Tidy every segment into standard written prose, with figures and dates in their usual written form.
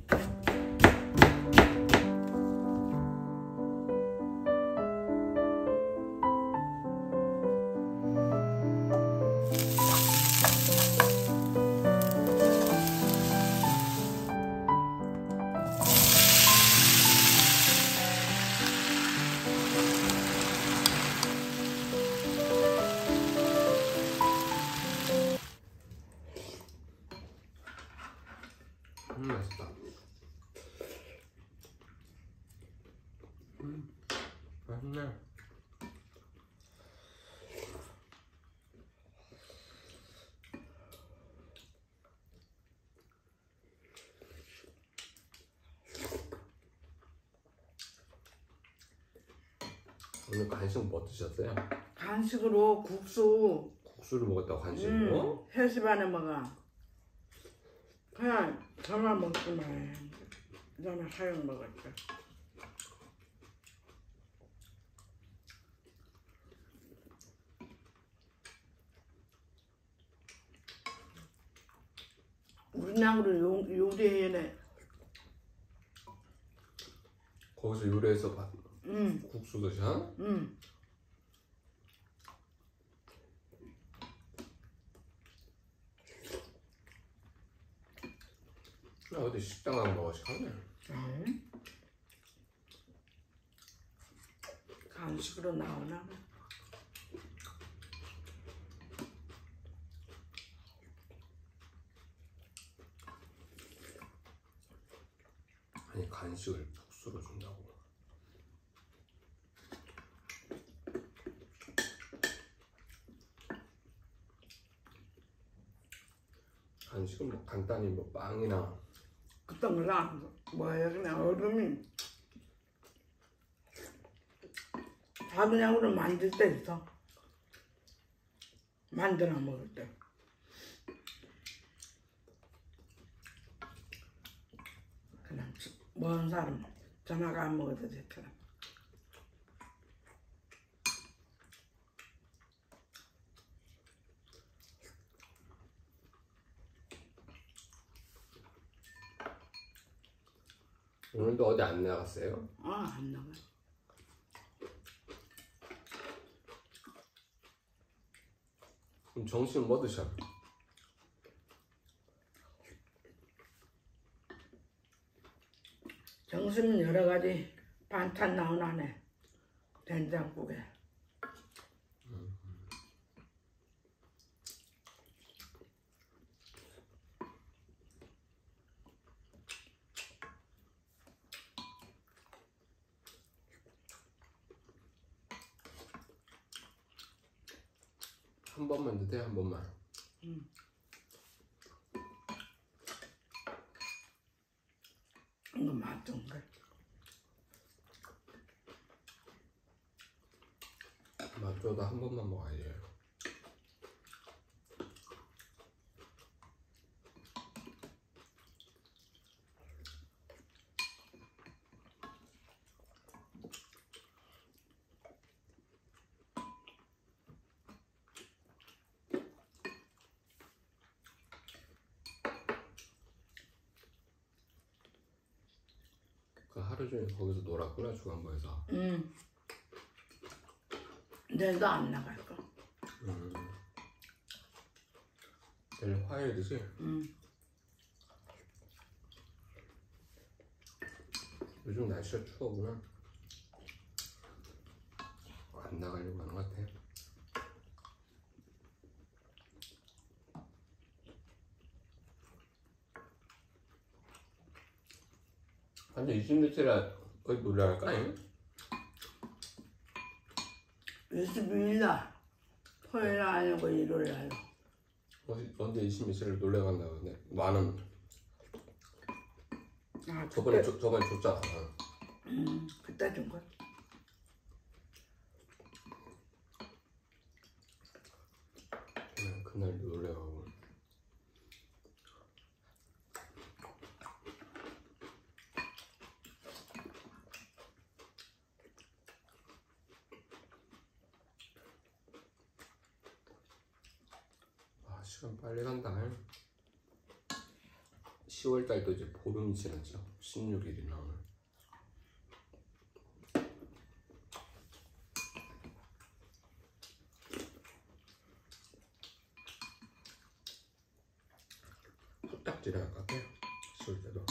맛있다. 맛있네. 오늘 간식 뭐 드셨어요? 간식으로 국수를 먹었다고 간식으로? 3시 반에 먹어. 그냥 저만 먹지만 너는 하영 먹었죠. 우리 냥으로 요리해내. 거기서 요리해서 국수 드셔? 어디 식당 가면 먹으시겠네. 간식으로 나오나? 아니 간식을 국수로 준다고. 간식은 뭐 간단히 뭐 빵이나 그딴 거랑 뭐야 그냥 얼음이 다 그냥 우리 만들 때 있어. 만들어 먹을 때. 그냥 먼 사람 전화가 안 먹어도 되더라. 오늘도 어디 안 나갔어요? 안 나가. 그럼 점심 뭐 드셔? 점심은 여러 가지 반찬 나오나네. 된장국에. 한 번만 드세요, 한 번만. 이거 맛좀 거. 맛줘도 한 번만 먹어야지. 그 하루 종일 거기서 놀았구나, 중앙부에서. 내일도 안 나갈 거. 내일 화요일이지? 요즘 날씨가 추워구나. 안 나가려고 하는 것 같아. 완전 20일째라 거의 놀러 갈까? 22일날 토요일 아니고 일요일날. 언제 20일째를 놀러 간다고 근데 만원 저번에 그때, 저번에 줬잖아. 그때 준 거야. 그날 놀러 가고. 시간 빨리 간다. 10월달도 이제 보름이 지났죠. 16일이나 오늘. 딱지를 할까? 쏠 때도.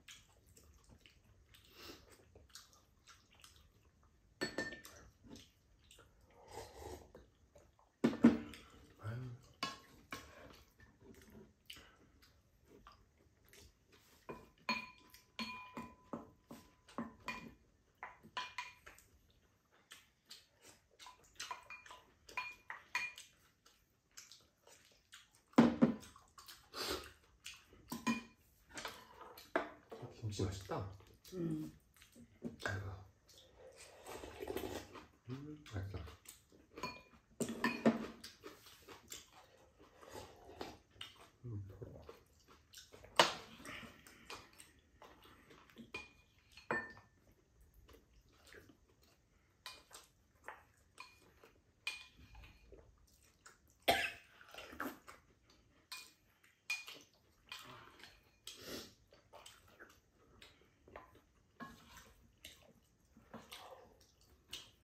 김치 맛있다. 아이고. 맛있다.